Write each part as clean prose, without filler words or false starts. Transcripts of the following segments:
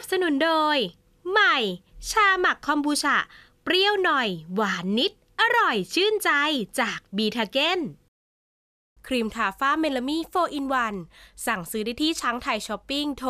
บสนุนโดยใหม่ชาหมักคอมบูชาเปรี้ยวหน่อยหวานนิดอร่อยชื่นใจจากบีทาเก้นครีมทาฝ้าเมลามี่4 in 1สั่งซื้อได้ที่ช้างไทยช้อปปิ้งโทร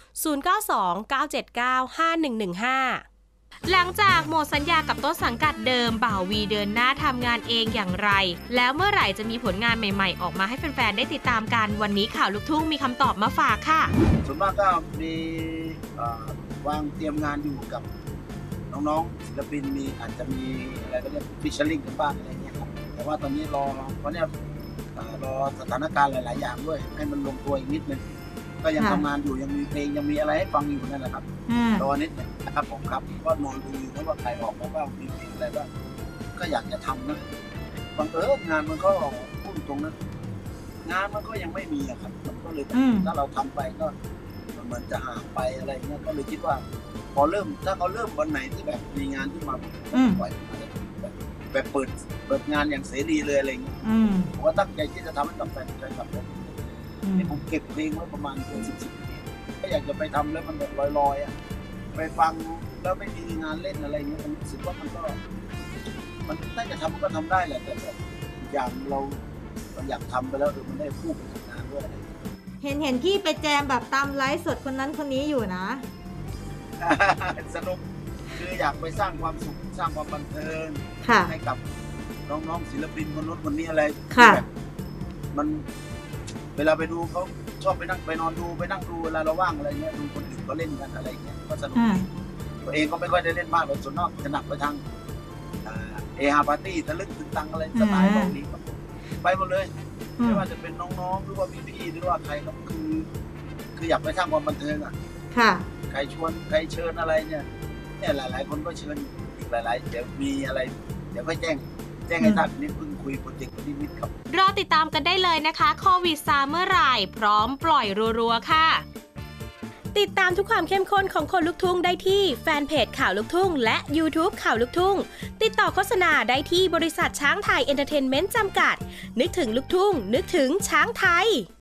0929795115หลังจากหมดสัญญากับต้นสังกัดเดิมบ่าววีเดินหน้าทำงานเองอย่างไรแล้วเมื่อไหร่จะมีผลงานใหม่ๆออกมาให้แฟนๆได้ติดตามกันวันนี้ข่าวลูกทุ่งมีคำตอบมาฝากค่ะส่วนมากก็มีวางเตรียมงานอยู่กับน้องๆศิลปินมีอาจจะมีอะไรก็เรียกฟิชเชอร์ลิงกันบ้างอะไรเงี้ยครับแต่ว่าตอนนี้รอเพราะเนี่ยรอสถานการณ์หลายๆอย่างด้วยให้มันลงตัวอีกนิดนึงก็ยังทำงานอยู่ยังมีเพลงยังมีอะไรให้ฟังอยู่นั่นแหละครับรอนิดนึงนะครับผมครับก็นอนดูอยู่นะว่าใครออกมาบ้างมีเพลงอะไรบ้างก็อยากจะทำนะบางงานมันก็พูดตรงนะงานมันก็ยังไม่มีครับมันก็เลยถ้าเราทำไปก็เหมือนจะห่างไปอะไรเงี้ยก็เลยคิดว่าพอถ้าเขาเริ่มวันไหนที่แบบมีงานที่มาปล่อยแบบเปิดงานอย่างเสรีเลยอะไรเงี้ยผมว่าตั้งใจที่จะทำให้กับแฟนคลับเลยนี่ผมเก็บเพลงไว้ประมาณ10 เพลงก็อยากจะไปทำแล้วมันแบบลอยๆอ่ะไปฟังแล้วไม่มีงานเล่นอะไรเงี้ยผมรู้สึกว่ามันน่าจะทำก็ทำได้แหละแต่แบบอย่างเราอยากทำไปแล้วมันได้คู่กับงานด้วยเห็นที่ไปแจมแบบตามไลฟ์สดคนนั้นคนนี้อยู่นะสนุกคืออยากไปสร้างความสุขสร้างความบันเทิงให้กับน้องๆศิลปินคนนู้นคนนี้อะไรแบบมันเวลาไปดูเขาชอบไปนั่งไปนอนดูไปนั่งดูเวลาเราว่างอะไรเงี้ยดูคนอื่นเขาเล่นกันอะไรเงี้ยก็สนุกตัวเองก็ไม่ค่อยได้เล่นมากเลยส่วนนอกจะหนักไปทางฮาปาร์ตี้ทะลึ่งตึงตังอะไรสไตล์แบบนี้ไปหมดเลยไม่ว่าจะเป็นน้องๆหรือว่าพี่ๆหรือว่าใครก็คืออยากไปสร้างความบันเทิงอ่ะใครชวนใครเชิญอะไรเนี่ยหลายๆคนก็เชิญอีกหลายๆเดี๋ยวมีอะไรเดี๋ยวก็แจ้งให้ทราบนิดเพิ่งคุยโปรเจกต์นิดครับรอติดตามกันได้เลยนะคะโควิดซาเมื่อไหร่พร้อมปล่อยรัวๆค่ะติดตามทุกความเข้มข้นของคนลุกทุ่งได้ที่แฟนเพจข่าวลุกทุ่งและ YouTube ข่าวลุกทุ่งติดต่อโฆษณาได้ที่บริษัทช้างไทยเอนเตอร์เทนเมนต์จำกัดนึกถึงลุกทุ่งนึกถึงช้างไทย